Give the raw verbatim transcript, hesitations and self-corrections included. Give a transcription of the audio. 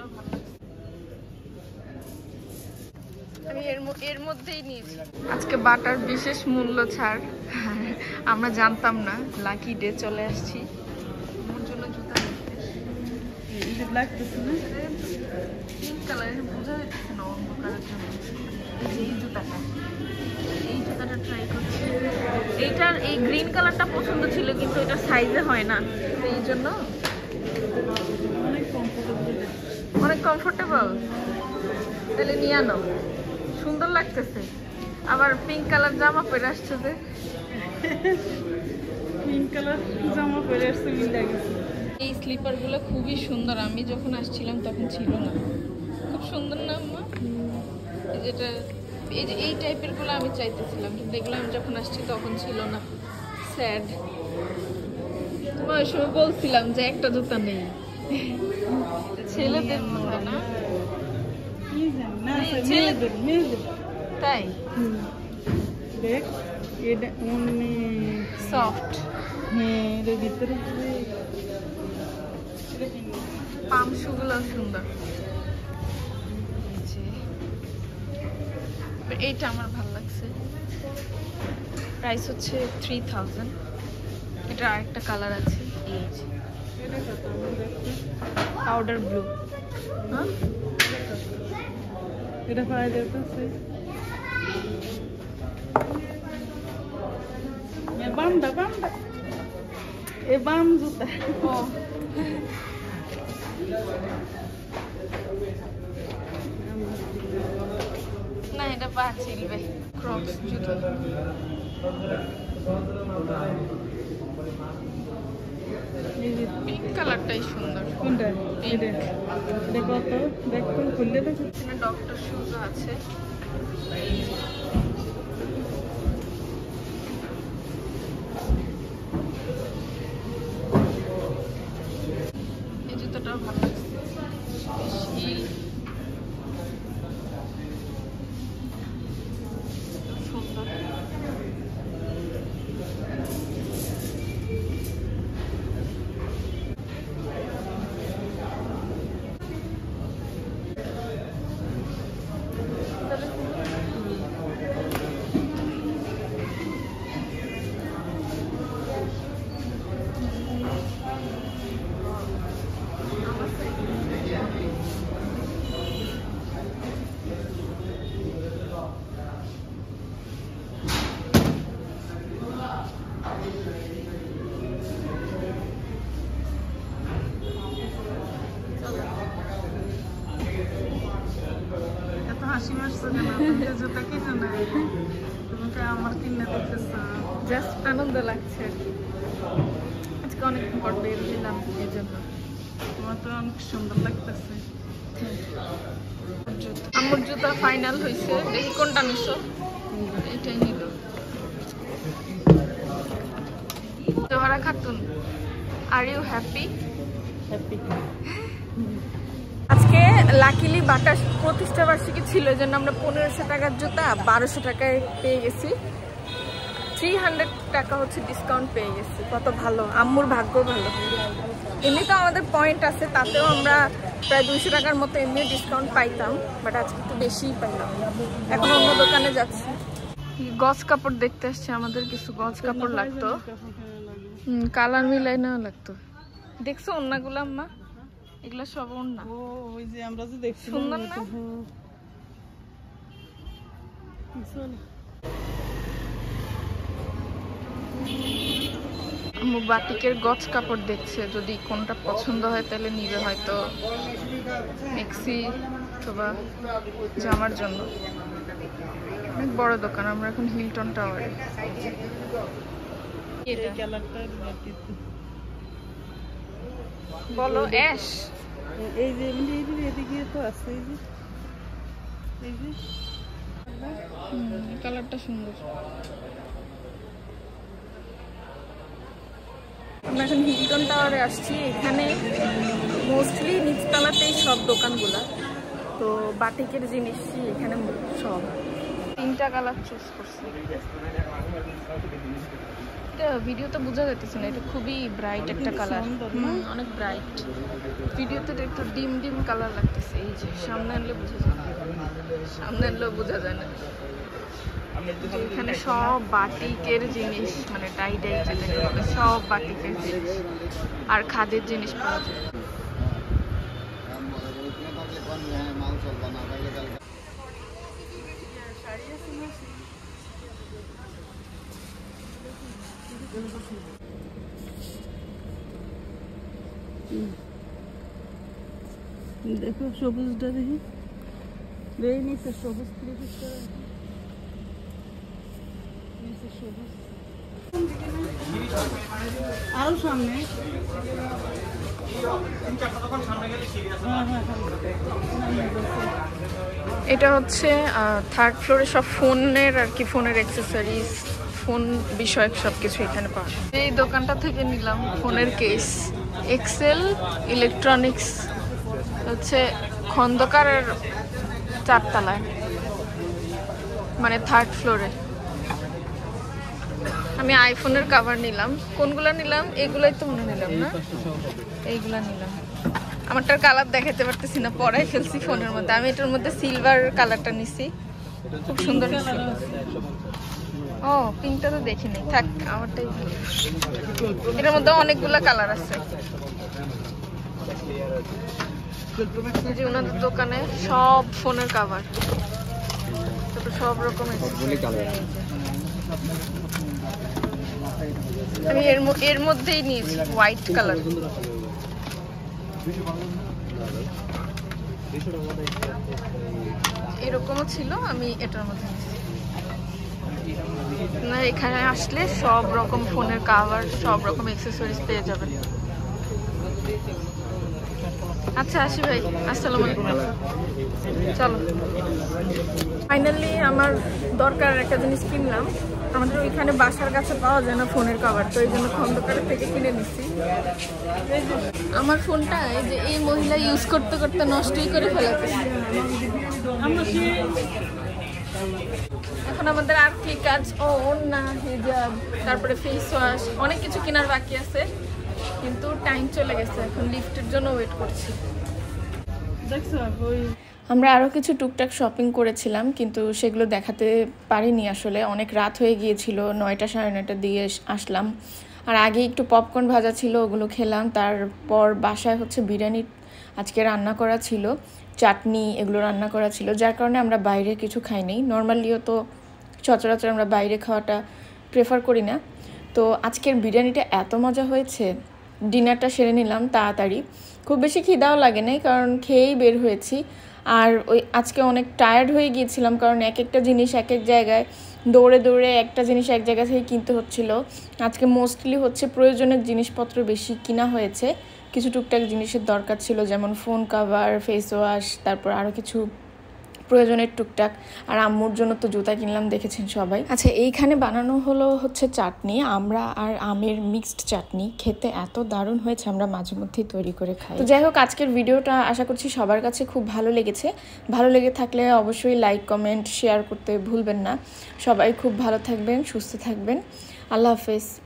আমি এর এর মধ্যেই নিয়েছি। আজকে বাটার বিশেষ মূল্য ছাড়, আমরা জানতাম না। লাকি ডে চলে আসছি। আমার জন্য জুতা পিঙ্ক কালারের, বোঝা যাচ্ছে না অন্ধকারের জন্য। এই জুতাটা এই জুতাটা ট্রাই করছি। এইটার এই গ্রিন কালারটা পছন্দ ছিল, কিন্তু এটা সাইজে হয় না, এই জন্য অনেক কমফোর্টেবল। তাহলে নিয়ে আনো, সুন্দর লাগতেছে। আবার পিঙ্ক কালার জামা পরে আসছে যে, পিঙ্ক কালার জামা পরে আসছে মিলে গেছে। এই স্লিপারগুলো খুবই সুন্দর, আমি যখন আসছিলাম তখন ছিল না। খুব সুন্দর না আম্মা? যেটা এই যে এই টাইপের গুলো আমি চাইতেছিলাম, কিন্তু এগুলো আমি যখন আসছি তখন ছিল না। স্যাড। তোমার ওই সময় বলছিলাম যে একটা জুতা নেই। ছেলেদের জুতা না, মেয়েদের মেয়েদের তাই দেখ এটা অনেক সফট। হ্যাঁ এর ভিতরে পাম শুগুলো সুন্দর। এইটা আমার ভালো লাগছে। প্রাইস হচ্ছে থ্রি থাউজেন্ড। এটা আরেকটা কালার আছে, এই যে পাউডার ব্লু। হ্যাঁ এটা পাওয়া যাচ্ছে বামটা বামটা এ বাম জুতা। ও না, এটা পা ছিলবে। ক্রক্স জুতো। পিঙ্ক কালারটাই সুন্দর। কোনটা? এটা দেখো তো, দেখো খুললে দেখো। এখানে ডক্টর শুজ আছে। এই জুতোটাও ভালো লাগছে। হিল সুন্দর। এত হাসি মারছো কেন? তুমি জুতা কিনে না, তোমাকে আমার কিনে দিতেছো। জাস্ট আনন্দ লাগছে আর কি। আজকে অনেক পর বের হলাম, এই জন্য। তোমার তো অনেক সুন্দর লাগতেছে। আমার জুতা ফাইনাল হয়েছে। দেখি কোনটা নিছো। এটাই নিল। Zohra Khatun, are you happy? Happy. আজকে লাকিলি বাটার প্রতিষ্ঠা বার্ষিকী ছিল, এই জন্য আমরা পনেরোশো টাকার জুতা বারোশো টাকায় পেয়ে গেছি। থ্রি হান্ড্রেড টাকা হচ্ছে ডিসকাউন্ট পেয়ে গেছি। কত ভালো, আম্মুর ভাগ্য ভালো। এমনি তো আমাদের পয়েন্ট আছে, তাতেও আমরা প্রায় দুইশো টাকার মতো এমনি ডিসকাউন্ট পাইতাম, বাট আজকে একটু বেশিই পাইলাম। এখন অন্য দোকানে যাচ্ছি। গজ কাপড় দেখতে আসছে, আমাদের কিছু গজ কাপড় লাগতো। হম কালার মিলাই না লাগতো। দেখছো ওন্নাগুলো আম্মা? এগুলা সব ওন্না। ও ওই যে আমরা যে দেখছি সুন্দর না? আম্মু বাটিকের গজ কাপড় দেখছে, যদি কোনটা পছন্দ হয় তাহলে নিবে, হয়তো মেক্সি অথবা জামার জন্য। অনেক বড় দোকান। আমরা এখন হিলটন টাওয়ারে। বলো অ্যাশ। এই যে এদিকে তো আছে, এই যে এই যে কালারটা সুন্দর। আমরা এখন হিলটন টাওয়ারে আসছি। এখানে মোস্টলি নিচতলাতেই সব দোকানগুলা, তো বাটিকের জিনিসই এখানে সব। তিনটা কালার চুজ করছি। এটা ভিডিওতে বোঝা যাইতেছে না, এটা খুবই ব্রাইট একটা কালার, অনেক ব্রাইট। ভিডিওতে একটু ডিম ডিম কালার লাগতেছে। এই যে সামনে আনলে বোঝা যায়, সামনে আনলেও বোঝা যায় না। এখানে সব বাটিকের জিনিস, মানে টাই টাই যেটাকে বলে, সব বাটিকের জিনিস আর খাদের জিনিস পাওয়া যায়। দেখো সবুজটা দেখি, বেই নিচে সবুজ সবুজ আরো সামনে। এটা হচ্ছে থার্ড ফ্লোরে সব ফোনের আর কি, ফোনের অ্যাক্সেসরিজ, ফোন বিষয়ক সব কিছু এখানে পাওয়া যায়। এই দোকানটা থেকে নিলাম ফোনের কেস। এক্সেল ইলেকট্রনিক্স হচ্ছে খন্দকারের চারতলায়, মানে থার্ড ফ্লোরে। আমি আইফোনের কভার নিলাম। কোনগুলো নিলাম? এগুলাই তো মনে নিলাম না, এইগুলা নিলাম। আমারটার কালার দেখাতে পারতেছি না, পরাই ফেলছি ফোনের মধ্যে। আমি এটার মধ্যে সিলভার কালারটা নিছি, খুব সুন্দর। ও পিঙ্কটা তো দেখিনি, থাক আমারটাই ভালো। এটার মধ্যে অনেকগুলো কালার আছে। যে ওনাদের দোকানে সব ফোনের কভার, সব রকমের। আমি এর এর মধ্যেই নিয়েছি হোয়াইট কালার। এরকমও ছিল, আমি এটার মধ্যে নিয়েছি। না, এখানে আসলে সব রকম ফোনের কভার, সব রকম অ্যাক্সেসরিজ পেয়ে যাবেন। আচ্ছা আসি ভাই, আসসালামু আলাইকুম। চলো, ফাইনালি আমার দরকার একটা জিনিস কিনলাম। আমাদের ওইখানে বাসার কাছে পাওয়া যায় না ফোনের কভার, তো এই জন্য খন্দকারের থেকে কিনে নিচ্ছি। আমার ফোনটা এই যে এই মহিলা ইউজ করতে করতে নষ্টই করে ফেলাতেছে। এখন আমাদের আর কি কাজ? ও ওড়না, হিজাব, তারপরে ফেস ওয়াশ, অনেক কিছু কেনার বাকি আছে, কিন্তু টাইম চলে গেছে। এখন লিফটের জন্য ওয়েট করছি। আমরা আরও কিছু টুকটাক শপিং করেছিলাম, কিন্তু সেগুলো দেখাতে পারিনি আসলে, অনেক রাত হয়ে গিয়েছিল। নয়টা সাড়ে নয়টার দিকে আসলাম। আর আগে একটু পপকর্ন ভাজা ছিল, ওগুলো খেলাম। তারপর বাসায় হচ্ছে বিরিয়ানি আজকে রান্না করা ছিল, চাটনি এগুলো রান্না করা ছিল, যার কারণে আমরা বাইরে কিছু খাইনি। নর্মালিও তো সচরাচর আমরা বাইরে খাওয়াটা প্রেফার করি না। তো আজকের বিরিয়ানিটা এত মজা হয়েছে, ডিনারটা সেরে নিলাম তাড়াতাড়ি। খুব বেশি খিদাও লাগে নাই, কারণ খেয়েই বের হয়েছি। আর ওই আজকে অনেক টায়ার্ড হয়ে গিয়েছিলাম, কারণ এক একটা জিনিস এক এক জায়গায় দৌড়ে দৌড়ে একটা জিনিস এক জায়গা থেকে কিনতে হচ্ছিল। আজকে মোস্টলি হচ্ছে প্রয়োজনের জিনিসপত্র বেশি কিনা হয়েছে, কিছু টুকটাক জিনিসের দরকার ছিল, যেমন ফোন কভার, ফেস ওয়াশ, তারপর আরও কিছু প্রয়োজনের টুকটাক। আর আম্মুর জন্য তো জুতা কিনলাম, দেখেছেন সবাই। আচ্ছা, এইখানে বানানো হলো হচ্ছে চাটনি, আমরা আর আমের মিক্সড চাটনি। খেতে এত দারুণ হয়েছে, আমরা মাঝে মধ্যেই তৈরি করে খাই। তো যাই হোক, আজকের ভিডিওটা আশা করছি সবার কাছে খুব ভালো লেগেছে। ভালো লেগে থাকলে অবশ্যই লাইক, কমেন্ট, শেয়ার করতে ভুলবেন না। সবাই খুব ভালো থাকবেন, সুস্থ থাকবেন। আল্লাহ হাফেজ।